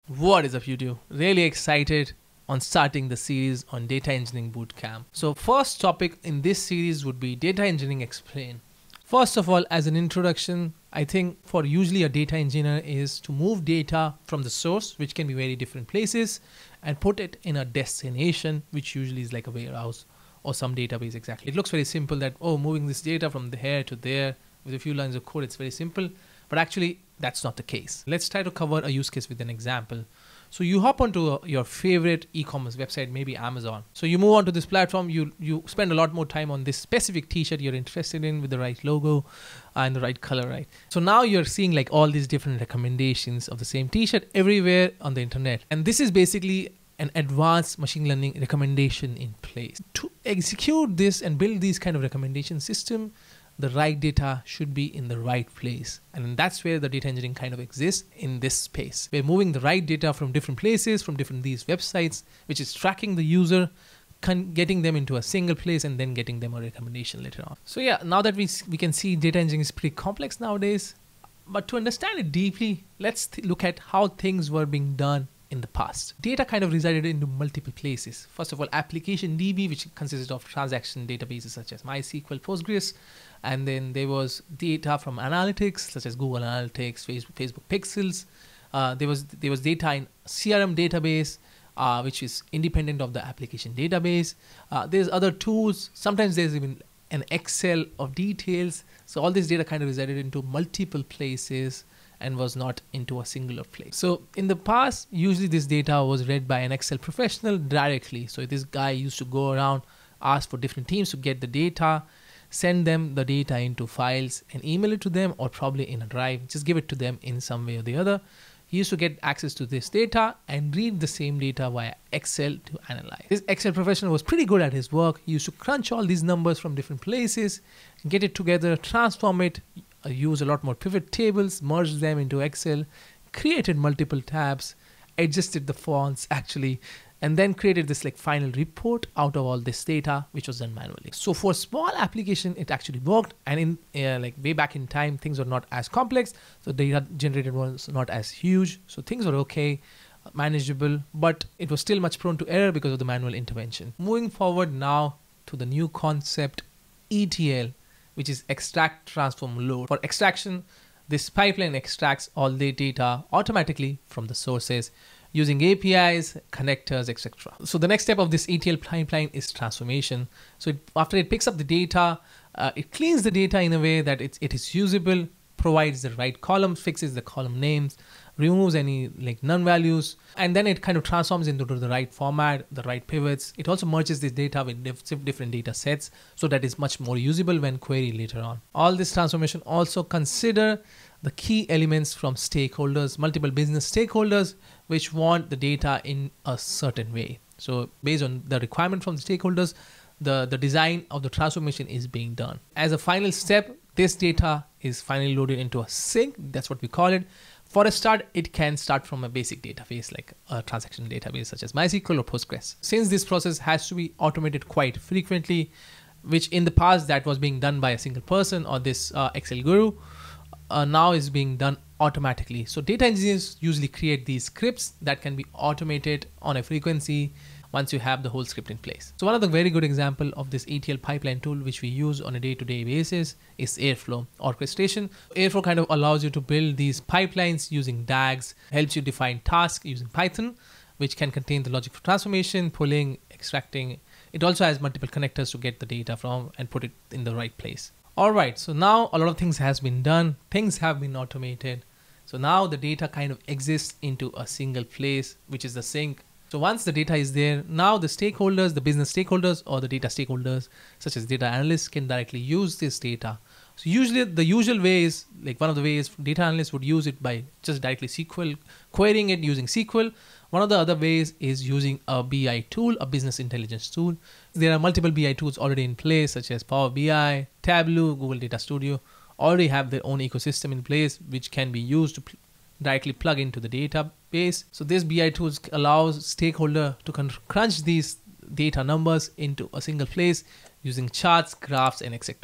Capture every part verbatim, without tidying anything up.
What is up, YouTube? Really excited on starting the series on Data Engineering Bootcamp. So first topic in this series would be Data Engineering Explained. First of all, as an introduction, I think for usually a data engineer is to move data from the source, which can be very different places, and put it in a destination, which usually is like a warehouse or some database exactly. It looks very simple that, oh, moving this data from here to there with a few lines of code, it's very simple. But actually, that's not the case. Let's try to cover a use case with an example. So you hop onto a, your favorite e-commerce website, maybe Amazon. So you move on to this platform, you, you spend a lot more time on this specific t-shirt you're interested in with the right logo and the right color, right? So now you're seeing like all these different recommendations of the same t-shirt everywhere on the internet. And this is basically an advanced machine learning recommendation in place. To execute this and build these kind of recommendation system, the right data should be in the right place. And that's where the data engineering kind of exists in this space. We're moving the right data from different places, from different these websites, which is tracking the user, getting them into a single place and then getting them a recommendation later on. So yeah, now that we, we can see data engineering is pretty complex nowadays, but to understand it deeply, let's look at how things were being done in the past. Data kind of resided into multiple places. First of all, application D B, which consisted of transaction databases such as MySQL, Postgres, and then there was data from analytics such as Google Analytics, Facebook, Facebook Pixels. Uh, there was there was data in C R M database, uh, which is independent of the application database. Uh, there's other tools. Sometimes there's even an Excel of details. So all this data kind of resided into multiple places and was not into a singular place. So in the past, usually this data was read by an Excel professional directly. So this guy used to go around, ask for different teams to get the data, send them the data into files and email it to them, or probably in a drive, just give it to them in some way or the other. He used to get access to this data and read the same data via Excel to analyze. This Excel professional was pretty good at his work. He used to crunch all these numbers from different places, get it together, transform it, use a lot more pivot tables, merge them into Excel, created multiple tabs, adjusted the fonts actually, and then created this like final report out of all this data, which was done manually. So for small application, it actually worked. And in uh, like way back in time, things were not as complex. So data generated was not as huge. So things were okay, manageable, but it was still much prone to error because of the manual intervention. Moving forward now to the new concept, E T L, which is extract, transform, load. For extraction, this pipeline extracts all the data automatically from the sources using A P Is, connectors, et cetera. So the next step of this E T L pipeline is transformation. So it, after it picks up the data, uh, it cleans the data in a way that it's, it is usable, provides the right column, fixes the column names, removes any like none values, and then it kind of transforms into the right format, the right pivots. It also merges this data with diff different data sets so that it's much more usable when queried later on. All this transformation also consider the key elements from stakeholders, multiple business stakeholders, which want the data in a certain way. So based on the requirement from the stakeholders, the, the design of the transformation is being done. As a final step, this data is finally loaded into a sink. That's what we call it. For a start, it can start from a basic database like a transaction database such as MySQL or Postgres. Since this process has to be automated quite frequently, which in the past that was being done by a single person or this uh, Excel guru, uh, now is being done automatically. So data engineers usually create these scripts that can be automated on a frequency once you have the whole script in place. So one of the very good example of this E T L pipeline tool, which we use on a day-to-day basis, is Airflow orchestration. Airflow kind of allows you to build these pipelines using D A Gs, helps you define tasks using Python, which can contain the logic for transformation, pulling, extracting. It also has multiple connectors to get the data from and put it in the right place. All right, so now a lot of things has been done. Things have been automated. So now the data kind of exists into a single place, which is the sink. So once the data is there, now the stakeholders, the business stakeholders or the data stakeholders, such as data analysts, can directly use this data. So usually the usual way is, like one of the ways data analysts would use it by just directly S Q L, querying it using S Q L. One of the other ways is using a B I tool, a business intelligence tool. There are multiple B I tools already in place, such as Power B I, Tableau, Google Data Studio, already have their own ecosystem in place, which can be used to directly plug into the database. So this B I tools allows stakeholder to crunch these data numbers into a single place using charts, graphs, and et cetera.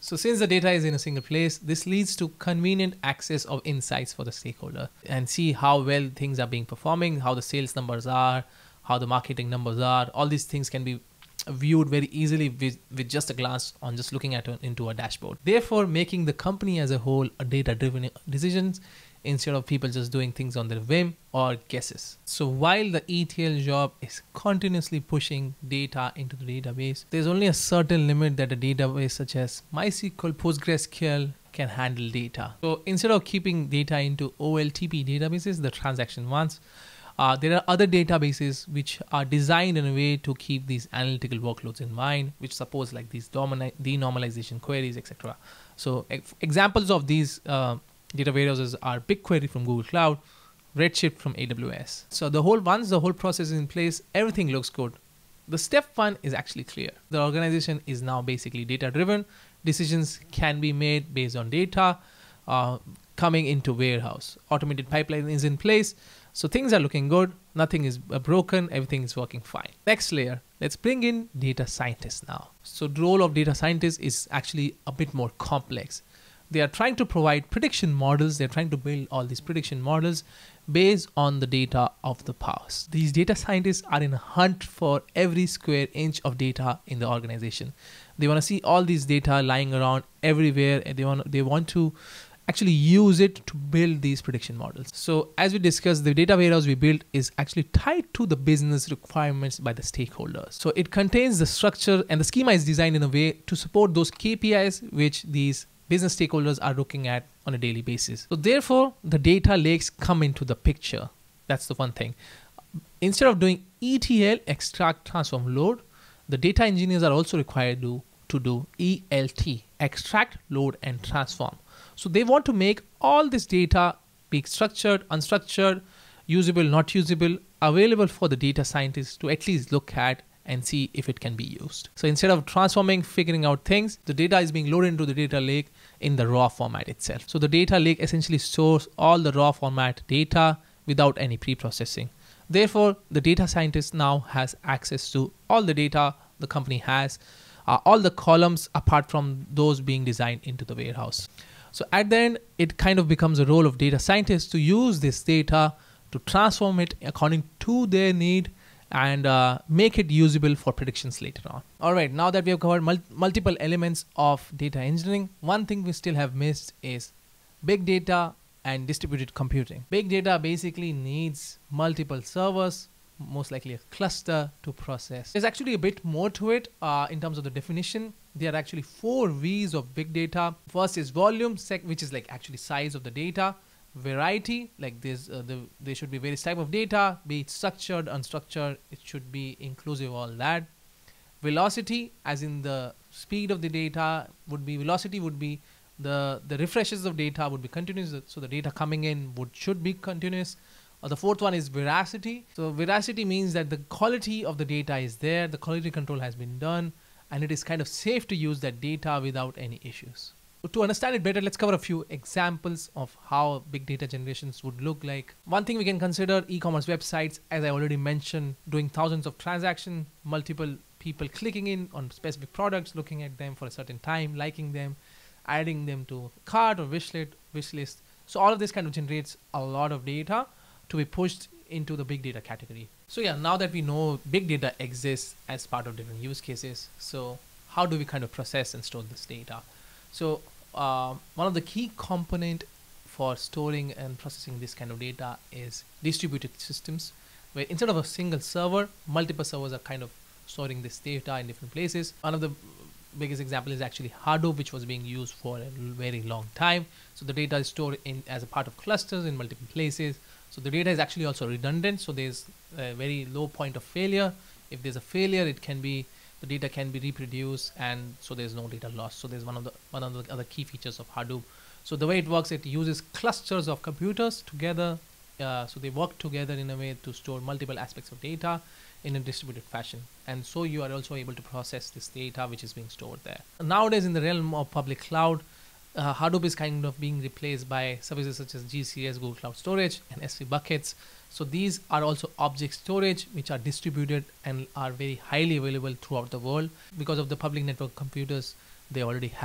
So since the data is in a single place, this leads to convenient access of insights for the stakeholder and see how well things are being performing, how the sales numbers are, how the marketing numbers are. All these things can be viewed very easily with, with just a glance on just looking at a, into a dashboard. Therefore, making the company as a whole a data-driven decisions instead of people just doing things on their whim or guesses. So while the E T L job is continuously pushing data into the database, there's only a certain limit that a database such as MySQL, PostgreSQL can handle data. So instead of keeping data into O L T P databases, the transaction ones, uh, there are other databases which are designed in a way to keep these analytical workloads in mind, which suppose like these denormalization queries, et cetera. So e examples of these uh, data warehouses are BigQuery from Google Cloud, Redshift from A W S. So the whole once the whole process is in place, everything looks good. The step one is actually clear. The organization is now basically data driven. Decisions can be made based on data uh, coming into warehouse. Automated pipeline is in place. So things are looking good. Nothing is broken. Everything is working fine. Next layer, let's bring in data scientists now. So the role of data scientists is actually a bit more complex. They are trying to provide prediction models. They're trying to build all these prediction models based on the data of the past. These data scientists are in a hunt for every square inch of data in the organization. They want to see all these data lying around everywhere, and they want they want to actually use it to build these prediction models. So as we discussed, the data warehouse we built is actually tied to the business requirements by the stakeholders. So it contains the structure, and the schema is designed in a way to support those K P Is which these business stakeholders are looking at on a daily basis. So therefore, the data lakes come into the picture. That's the one thing. Instead of doing E T L, extract, transform, load, the data engineers are also required to, to do E L T, extract, load, and transform. So they want to make all this data be structured, unstructured, usable, not usable, available for the data scientists to at least look at and see if it can be used. So instead of transforming, figuring out things, the data is being loaded into the data lake in the raw format itself. So the data lake essentially stores all the raw format data without any pre-processing. Therefore, the data scientist now has access to all the data the company has, uh, all the columns apart from those being designed into the warehouse. So at the end, it kind of becomes a role of data scientists to use this data to transform it according to their need and uh, make it usable for predictions later on. All right, now that we have covered mul multiple elements of data engineering, one thing we still have missed is big data and distributed computing. Big data basically needs multiple servers, most likely a cluster to process. There's actually a bit more to it uh, in terms of the definition. There are actually four V's of big data. First is volume, sec which is like actually size of the data. Variety, like this, uh, the, there should be various type of data, be it structured, unstructured, it should be inclusive of all that. Velocity, as in the speed of the data, would be velocity would be the the refreshes of data would be continuous, so the data coming in would should be continuous. Or the fourth one is veracity. So veracity means that the quality of the data is there, the quality control has been done, and it is kind of safe to use that data without any issues. So to understand it better, let's cover a few examples of how big data generations would look like. One thing we can consider e-commerce websites, as I already mentioned, doing thousands of transactions, multiple people clicking in on specific products, looking at them for a certain time, liking them, adding them to cart or wish list, wish list. So all of this kind of generates a lot of data to be pushed into the big data category. So yeah, now that we know big data exists as part of different use cases, so how do we kind of process and store this data? So uh, one of the key component for storing and processing this kind of data is distributed systems, where instead of a single server, multiple servers are kind of storing this data in different places. One of the biggest example is actually Hadoop, which was being used for a very long time. So the data is stored in as a part of clusters in multiple places. So the data is actually also redundant. So there's a very low point of failure. If there's a failure, it can be the data can be reproduced, and so there's no data loss. So there's one of the one of the other key features of Hadoop. So the way it works, it uses clusters of computers together. Uh, so they work together in a way to store multiple aspects of data in a distributed fashion, and so you are also able to process this data which is being stored there. Nowadays, in the realm of public cloud, uh, Hadoop is kind of being replaced by services such as G C S, Google Cloud Storage, and S three buckets. So these are also object storage which are distributed and are very highly available throughout the world. Because of the public network computers, they already have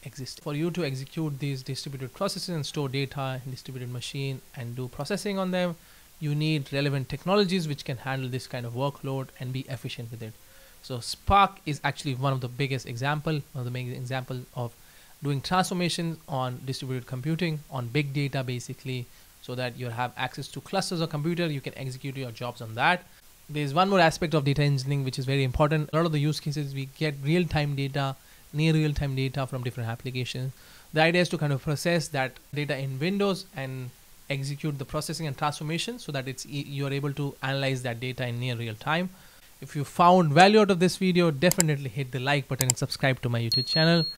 exist. For you to execute these distributed processes and store data in distributed machine and do processing on them, you need relevant technologies which can handle this kind of workload and be efficient with it. So Spark is actually one of the biggest example, one of the main example of doing transformations on distributed computing, on big data basically, so that you have access to clusters of computer, you can execute your jobs on that. There's one more aspect of data engineering which is very important. A lot of the use cases we get real-time data, near real-time data from different applications. The idea is to kind of process that data in Windows and execute the processing and transformation so that it's e you're able to analyze that data in near real time. If you found value out of this video, definitely hit the like button and subscribe to my YouTube channel.